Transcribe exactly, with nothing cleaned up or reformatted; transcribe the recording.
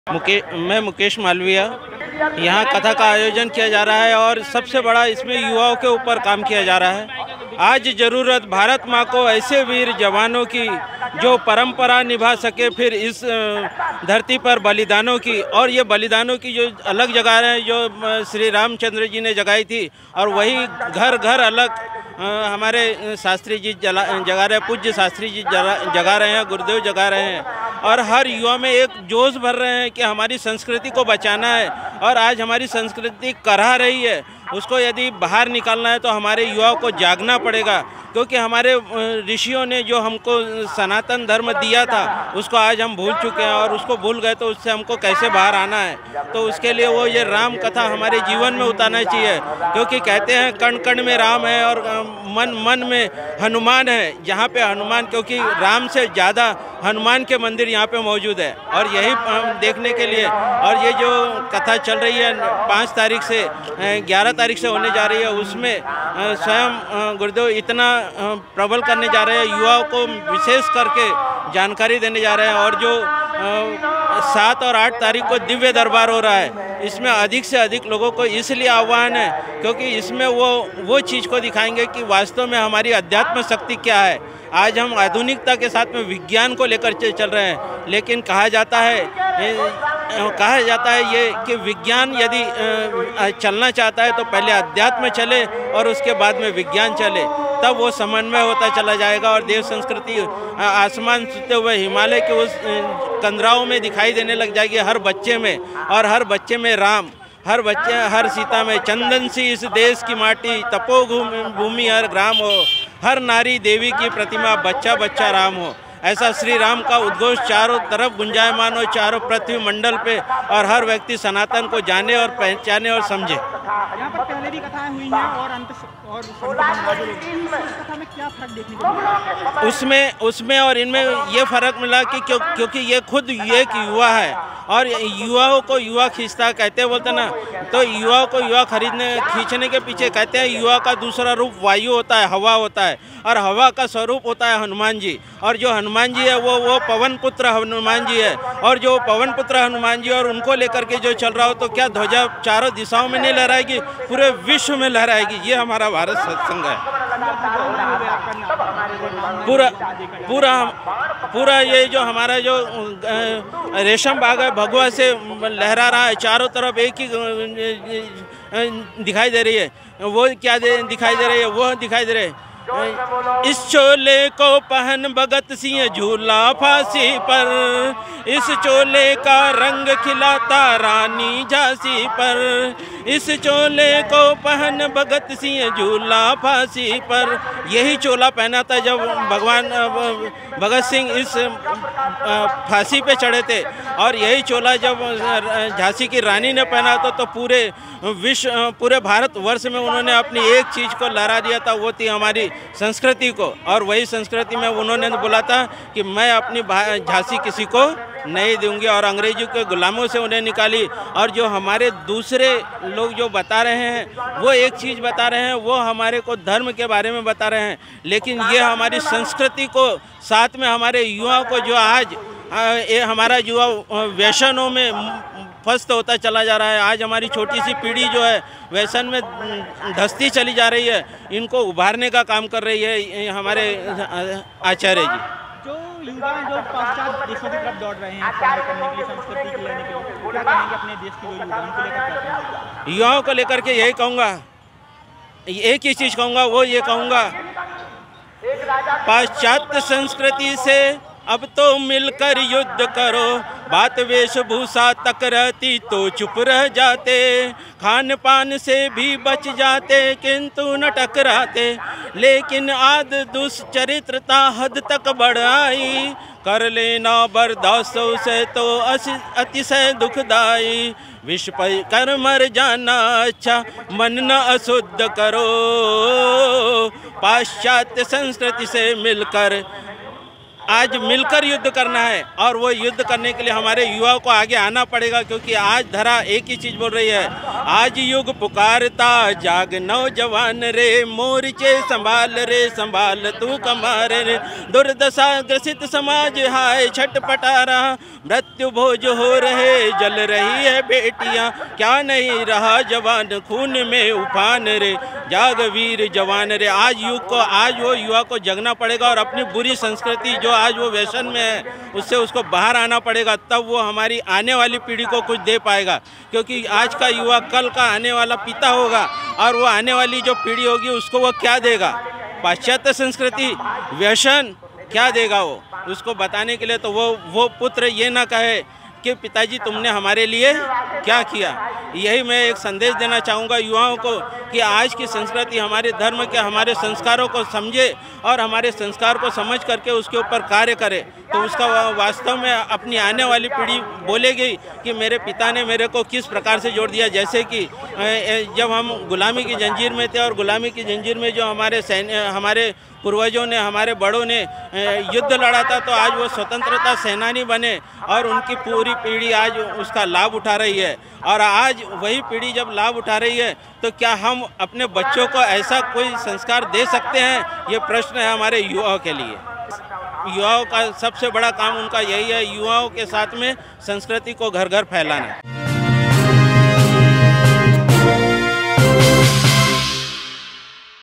मुके मैं मुकेश मालविया। यहाँ कथा का आयोजन किया जा रहा है और सबसे बड़ा इसमें युवाओं के ऊपर काम किया जा रहा है। आज ज़रूरत भारत माँ को ऐसे वीर जवानों की जो परंपरा निभा सके, फिर इस धरती पर बलिदानों की, और ये बलिदानों की जो अलग जगह है जो श्री रामचंद्र जी ने जगाई थी, और वही घर घर अलग हमारे शास्त्री जी जला जगा रहे हैं, पूज्य शास्त्री जी जगा रहे हैं, गुरुदेव जगा रहे हैं, और हर युवा में एक जोश भर रहे हैं कि हमारी संस्कृति को बचाना है। और आज हमारी संस्कृति करहा रही है, उसको यदि बाहर निकालना है तो हमारे युवाओं को जागना पड़ेगा, क्योंकि हमारे ऋषियों ने जो हमको सनातन धर्म दिया था उसको आज हम भूल चुके हैं, और उसको भूल गए तो उससे हमको कैसे बाहर आना है। तो उसके लिए वो ये राम कथा हमारे जीवन में उतारना चाहिए, क्योंकि कहते हैं कण कण में राम है और मन मन में हनुमान है। जहाँ पे हनुमान, क्योंकि राम से ज़्यादा हनुमान के मंदिर यहाँ पे मौजूद है, और यही हम देखने के लिए, और ये जो कथा चल रही है पाँच तारीख से ग्यारह तारीख से होने जा रही है, उसमें स्वयं गुरुदेव इतना प्रबल करने जा रहे हैं, युवाओं को विशेष करके जानकारी देने जा रहे हैं। और जो सात और आठ तारीख को दिव्य दरबार हो रहा है, इसमें अधिक से अधिक लोगों को इसलिए आह्वान है क्योंकि इसमें वो वो चीज़ को दिखाएंगे कि वास्तव में हमारी अध्यात्म शक्ति क्या है। आज हम आधुनिकता के साथ में विज्ञान को लेकर चल रहे हैं, लेकिन कहा जाता है कहा जाता है ये कि विज्ञान यदि चलना चाहता है तो पहले अध्यात्म चले और उसके बाद में विज्ञान चले, तब वो समन्वय होता चला जाएगा और देव संस्कृति आसमान छूते हुए हिमालय के उस कंदराओं में दिखाई देने लग जाएगी हर बच्चे में, और हर बच्चे में राम, हर बच्चे हर सीता में चंदन सी इस देश की माटी, तपो भूमि हर ग्राम हो, हर नारी देवी की प्रतिमा, बच्चा बच्चा राम हो। ऐसा श्री राम का उद्घोष चारों तरफ गुंजायमान हो, चारों पृथ्वी मंडल पे, और हर व्यक्ति सनातन को जाने और पहचाने और समझे। यहाँ पर पहले भी कथाएं हुई हैं और अंत और कथा में क्या फर्क देखने को मिला? उसमें उसमें और इनमें ये फ़र्क मिला कि क्यों क्योंकि ये खुद एक युवा है, और युवाओं को युवा खींचता कहते हैं, बोलते ना, तो युवाओं को युवा खरीदने खींचने के पीछे कहते हैं युवा का दूसरा रूप वायु होता है, हवा होता है, और हवा का स्वरूप होता है हनुमान जी, और जो हनुमान जी है वो वो पवन पुत्र हनुमान जी है, और जो पवन पुत्र हनुमान जी और उनको लेकर के जो चल रहा हो, तो क्या ध्वजा चारों दिशाओं में नहीं लहराएगी, पूरे विश्व में लहराएगी। ये हमारा भारत सत्संग है। पूरा पूरा पूरा ये जो हमारा जो रेशम बाग है भगवा से लहरा रहा है, चारों तरफ एक ही दिखाई दे रही है। वो क्या दे, दिखाई दे रही है वो दिखाई दे रही है इस चोले को पहन भगत सिंह झूला फांसी पर, इस चोले का रंग खिलाता रानी झांसी पर, इस चोले को पहन भगत सिंह झूला फांसी पर। यही चोला पहना था जब भगवान भगत सिंह इस फांसी पे चढ़े थे, और यही चोला जब झांसी की रानी ने पहना था तो पूरे विश्व पूरे भारत वर्ष में उन्होंने अपनी एक चीज़ को लहरा दिया था, वो थी हमारी संस्कृति को। और वही संस्कृति में उन्होंने बोला था कि मैं अपनी झांसी किसी को नहीं दूंगी, और अंग्रेजों के गुलामों से उन्हें निकाली। और जो हमारे दूसरे लोग जो बता रहे हैं वो एक चीज़ बता रहे हैं, वो हमारे को धर्म के बारे में बता रहे हैं, लेकिन ये हमारी संस्कृति को, साथ में हमारे युवाओं को, जो आज ये हमारा युवा व्यसनों में फस्त होता चला जा रहा है। आज हमारी छोटी सी पीढ़ी जो है व्यसन में धंसती चली जा रही है, इनको उभारने का काम कर रही है हमारे आचार्य जी। जो युवा जो पाश्चात्य देशों की तरफ दौड़ रहे हैं कार्य करने के लिए, संस्कृति के लेने के लिए, क्या कहेंगे अपने देश के जो युवा उनको लेकर क्या कहेंगे? युवाओं को लेकर के यही कहूँगा, एक ही चीज़ कहूँगा, वो ये कहूँगा, पाश्चात्य संस्कृति से अब तो मिलकर युद्ध करो, बात वेशभूषा तक रहती तो चुप रह जाते, खान पान से भी बच जाते किंतु न टकराते, लेकिन आद दुष्चरित्रता हद तक बढ़ाई, कर लेना बर्दाश्त से तो अतिशय दुखदाई, विष कर मर जाना अच्छा, मन न अशुद्ध करो, पाश्चात्य संस्कृति से मिलकर आज मिलकर युद्ध करना है और वो युद्ध करने के लिए हमारे युवाओं को आगे आना पड़ेगा, क्योंकि आज धरा एक ही चीज़ बोल रही है, आज युग पुकारता जाग नौजवान रे, मोर्चे संभाल रे संभाल तू कमार रे, दुर्दशा ग्रसित समाज हाय छटपटा रहा, मृत्यु भोज हो रहे जल रही है बेटियां, क्या नहीं रहा जवान खून में उफान रे, जाग वीर जवान रे। आज युग को, आज वो युवा को जगना पड़ेगा और अपनी बुरी संस्कृति जो आज वो व्यसन में है उससे उसको बाहर आना पड़ेगा, तब वो हमारी आने वाली पीढ़ी को कुछ दे पाएगा। क्योंकि आज का युवा कल का आने वाला पिता होगा और वो आने वाली जो पीढ़ी होगी उसको वो क्या देगा, पाश्चात्य संस्कृति व्यसन क्या देगा वो, उसको बताने के लिए तो वो वो पुत्र ये ना कहे कि पिताजी तुमने हमारे लिए क्या किया। यही मैं एक संदेश देना चाहूँगा युवाओं को कि आज की संस्कृति हमारे धर्म के, हमारे संस्कारों को समझे और हमारे संस्कार को समझ करके उसके ऊपर कार्य करे, तो उसका वास्तव में अपनी आने वाली पीढ़ी बोलेगी कि मेरे पिता ने मेरे को किस प्रकार से जोड़ दिया। जैसे कि जब हम गुलामी की जंजीर में थे और गुलामी की जंजीर में जो हमारे सैन्य हमारे पूर्वजों ने, हमारे बड़ों ने युद्ध लड़ा था, तो आज वो स्वतंत्रता सेनानी बने और उनकी पूरी पीढ़ी आज उसका लाभ उठा रही है। और आज वही पीढ़ी जब लाभ उठा रही है तो क्या हम अपने बच्चों को ऐसा कोई संस्कार दे सकते हैं, ये प्रश्न है हमारे युवाओं के लिए। युवाओं का सबसे बड़ा काम उनका यही है, युवाओं के साथ में संस्कृति को घर घर फैलाना।